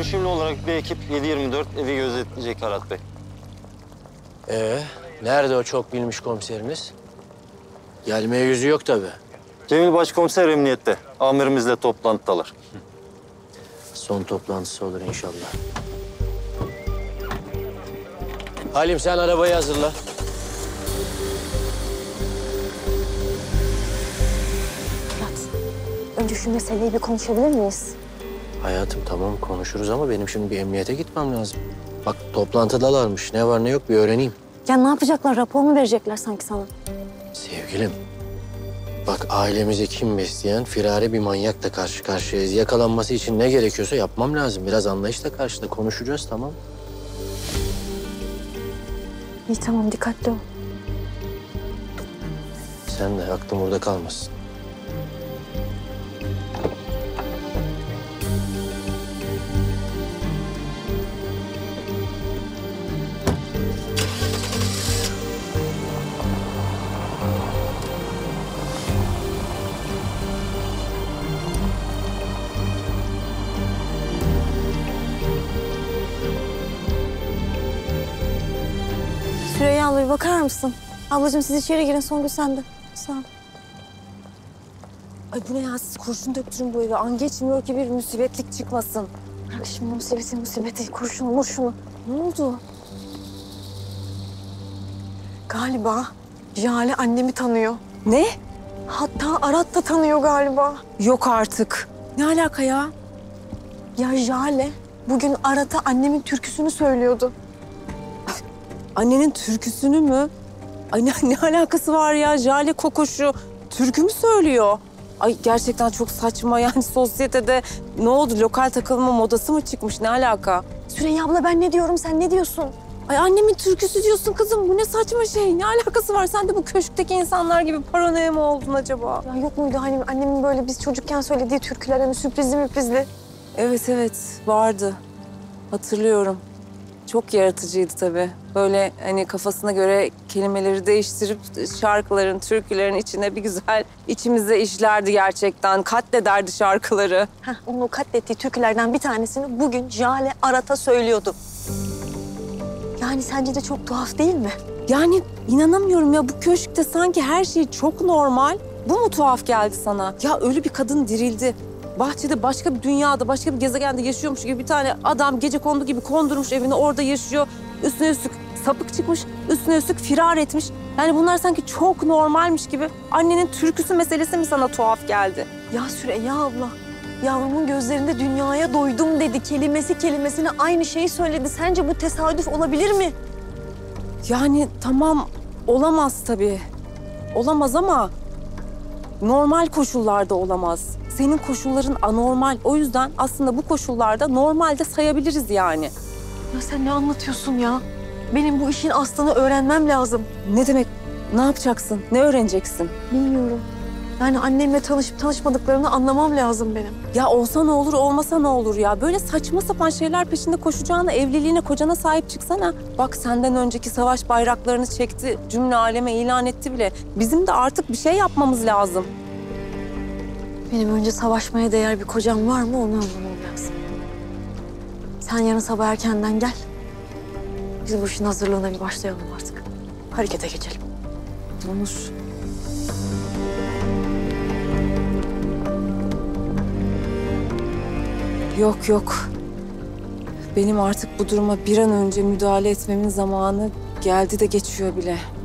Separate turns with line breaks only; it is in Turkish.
Dönüşümlü olarak bir ekip 7/24 evi gözetleyecek Arat Bey.
Nerede o çok bilmiş komiseriniz? Gelmeye yüzü yok tabii.
Cemil Başkomiser emniyette. Amirimizle toplantıdalar.
Son toplantısı olur inşallah. Halim sen arabayı hazırla.
Murat, önce şu meseleyi bir konuşabilir miyiz?
Hayatım tamam konuşuruz ama benim şimdi bir emniyete gitmem lazım. Bak toplantıdalarmış. Ne var ne yok bir öğreneyim.
Ya ne yapacaklar? Rapor mu verecekler sanki sana?
Sevgilim. Bak ailemizi kim besleyen firari bir manyakla karşı karşıyayız. Yakalanması için ne gerekiyorsa yapmam lazım. Biraz anlayışla karşıda konuşacağız tamam.
İyi tamam, dikkatli ol.
Sen de aklın burada kalmasın.
Süreyya abla bir bakar mısın? Ablacığım siz içeri girin, Songül sen de. Sağ ol.
Ay bu ne ya, siz kurşun döktürün bu eve. An geçmiyor ki bir musibetlik çıkmasın.
Bırak şimdi musibeti, kurşunu, murşunu.
Ne oldu?
Galiba Jale annemi tanıyor.
Ne?
Hatta Arat da tanıyor galiba.
Yok artık. Ne alaka ya?
Ya Jale bugün Arat'a annemin türküsünü söylüyordu.
Annenin türküsünü mü? Ay ne alakası var ya? Jale Kokoş'u türkü mü söylüyor? Ay gerçekten çok saçma yani sosyetede ne oldu? Lokal takılma modası mı çıkmış? Ne alaka?
Süreyya abla ben ne diyorum, sen ne diyorsun?
Ay annemin türküsü diyorsun kızım. Bu ne saçma şey? Ne alakası var? Sen de bu köşkteki insanlar gibi paranoya mı oldun acaba?
Ya yok muydu hani annemin böyle biz çocukken söylediği türküler, hani sürprizli?
Evet vardı. Hatırlıyorum. Çok yaratıcıydı tabii. Böyle hani kafasına göre kelimeleri değiştirip şarkıların, türkülerin içine bir güzel içimize işlerdi gerçekten. Katlederdi şarkıları.
Onun o katlettiği türkülerden bir tanesini bugün Jale Arat'a söylüyordu. Yani sence de çok tuhaf değil mi?
Yani inanamıyorum ya, bu köşkte sanki her şey çok normal. Bu mu tuhaf geldi sana? Ya ölü bir kadın dirildi. Bahçede başka bir dünyada, başka bir gezegende yaşıyormuş gibi bir tane adam gecekondu gibi kondurmuş evine, orada yaşıyor. Üstüne üstlük sapık çıkmış, üstüne üstlük firar etmiş. Yani bunlar sanki çok normalmiş gibi. Annenin türküsü meselesi mi sana tuhaf geldi?
Ya Süreyya abla, yavrumun gözlerinde dünyaya doydum dedi. Kelimesine aynı şeyi söyledi. Sence bu tesadüf olabilir mi?
Yani tamam, olamaz tabii. Olamaz ama normal koşullarda olamaz. Senin koşulların anormal. O yüzden aslında bu koşullarda normalde sayabiliriz yani.
Ya sen ne anlatıyorsun ya? Benim bu işin aslını öğrenmem lazım.
Ne demek? Ne yapacaksın? Ne öğreneceksin?
Bilmiyorum. Yani annemle tanışıp tanışmadıklarını anlamam lazım benim.
Ya olsa ne olur, olmasa ne olur ya? Böyle saçma sapan şeyler peşinde koşacağına evliliğine, kocana sahip çıksana. Bak senden önceki savaş bayraklarını çekti, cümle aleme ilan etti bile. Bizim de artık bir şey yapmamız lazım.
Benim önce savaşmaya değer bir kocam var mı onu anlamam lazım. Sen yarın sabah erkenden gel. Biz bu işin hazırlığına bir başlayalım artık. Harekete geçelim.
Olur. Yok. Benim artık bu duruma bir an önce müdahale etmemin zamanı geldi de geçiyor bile.